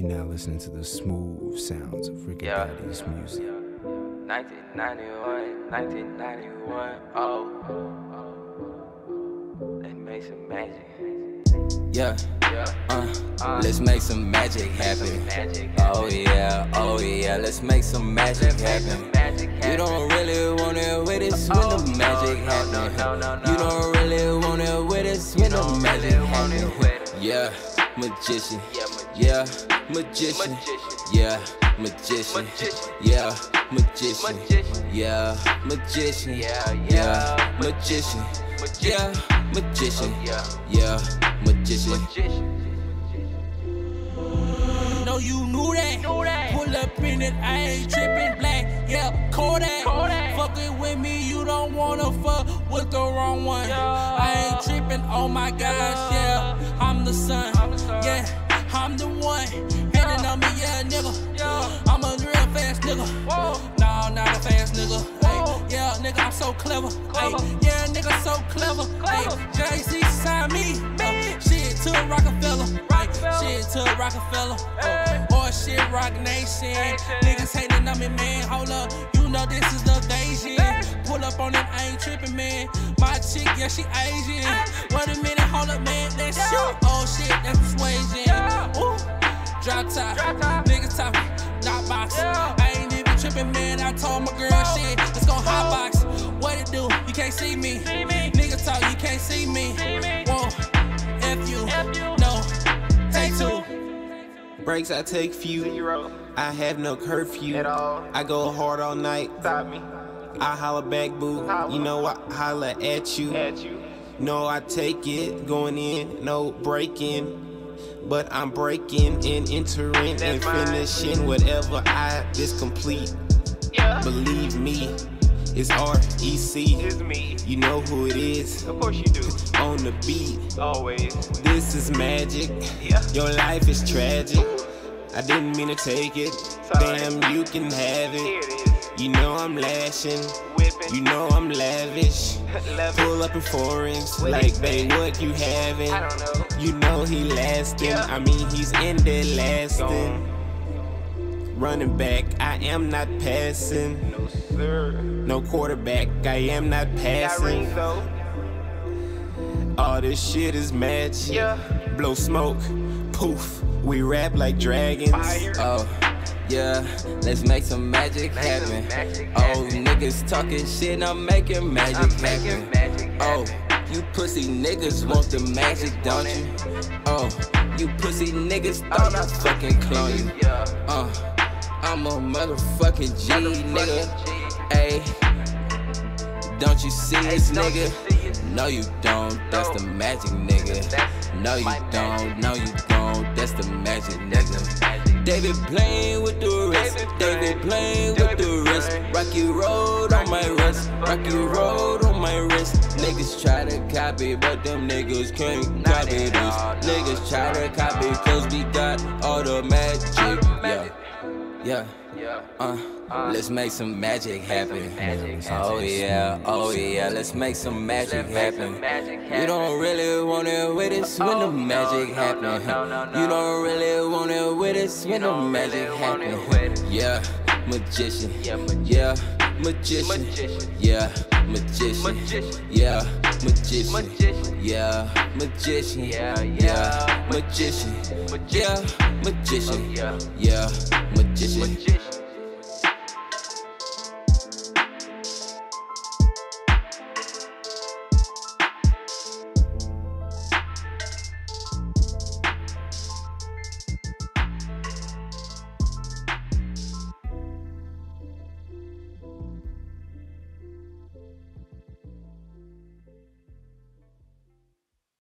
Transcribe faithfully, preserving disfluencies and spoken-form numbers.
You're now listening to the smooth sounds of Ricky yeah. Daddy's music. nineteen ninety-one, nineteen ninety-one, oh. Let's make some magic. Yeah, yeah. Uh, uh, let's make some magic happen. Magic oh yeah, oh yeah, let's make some magic happen. Magic happen. You don't really want it with us when oh, the magic no, happen. No, no, no, no. You don't really want it with us when the magic happen. Yeah, magician. Yeah, magician. magician. Yeah, magician. Yeah, magician. Yeah, magician. Yeah, magician. Yeah, magician. Yeah, magician. Know you knew that. Knew that. Pull up in it, I ain't tripping black. Yeah, Kodak. Kodak. Fucking with me, you don't wanna fuck with the wrong one. Yeah. I ain't tripping, oh my gosh, yeah. I'm the son, I'm the son. yeah. I'm the one. Hating on me, yeah, nigga. Yeah. I'm a real fast nigga. Whoa. Nah, not a fast nigga. Whoa. Ay, yeah, nigga, I'm so clever. Clever. Ay, yeah, nigga, so clever. Clever. Ay, J C sign me. Me. Uh, shit to Rockefeller. Rockefeller. Shit to Rockefeller. Hey. Or shit, Rock Nation. Nation. Niggas hating on me, man. Hold up. You know this is the Asian. Pull up on them, I ain't tripping, man. My chick, yeah, she Asian. Wait a minute, hold up, man. Let's Yeah. shoot. Oh shit, that's persuasion. Yeah. Ooh. Drop top. Drop top. Niggas talking. Knock box. Yeah. I ain't even tripping, man. I told my girl, Whoa. shit, let's go hot box. What it do? You can't see me. See me. Niggas talk, you can't see me. See me. Whoa. F you. F you. No. Take two. Breaks I take few. Zero. I have no curfew. At all. I go hard all night. Stop me. I holler back, boo. Holla. You know I holler at you. At you. No, I take it. Going in, no breaking. But I'm breaking and entering That's and mine. finishing whatever I is complete. Yeah. Believe me, it's R E C. It's me. You know who it is. Of course you do. On the beat. Always. This is magic. Yeah. Your life is tragic. I didn't mean to take it. Sorry. Damn, you can have Here it. it is. You know I'm lashing. Whipping. You know I'm lavish. Love it. Pull up in foreigns What like is they that? what you having. I don't know. You know he lasting. Yeah. I mean he's in there lasting. Gone. Running back, I am not passing. No sir. No quarterback, I am not Got passing. rings though. All this shit is magic. Yeah. Blow smoke, poof. We rap like dragons. Fire. Oh, yeah, let's make some magic Make some happen. magic Oh, happen. niggas talking shit, I'm making magic I'm happen. making magic Oh, happen. you pussy niggas want the magic, don't you? Oh, you pussy niggas thought I fucking clone you. Yeah. Uh, I'm a motherfucking G, nigga. Motherfucking G. Ayy, don't you see this, Don't nigga? you see it? No, you don't. That's No. the magic, nigga. That's No, you my don't. magic. No, you don't. That's the magic, That's nigga. the magic. David playing with the wrist. David David playing. playing with David the wrist. playing. Rocky road on my wrist. Rocky road on my wrist. Niggas try to copy, but them niggas can't Not copy at this. all, no. Niggas try to copy, cause we got all the magic. All the magic. Yeah. Yeah. Uh, Uh, let's make some magic happen. magic Oh happen. yeah, oh yeah, let's make some magic Let's make happen. some magic You happen. don't really want it with us when the Oh, magic no, happen. no, no, no, no. You don't really want it with us You when the don't magic really want it happen. with us. Yeah, magician. Yeah, magician. Yeah, magician. Magician. Yeah, magician. Magician. Yeah, magician. Magician. Yeah, magician. Yeah, yeah. Yeah, magician. Magician. Yeah, magician. Oh, yeah. Yeah, magician. Magician.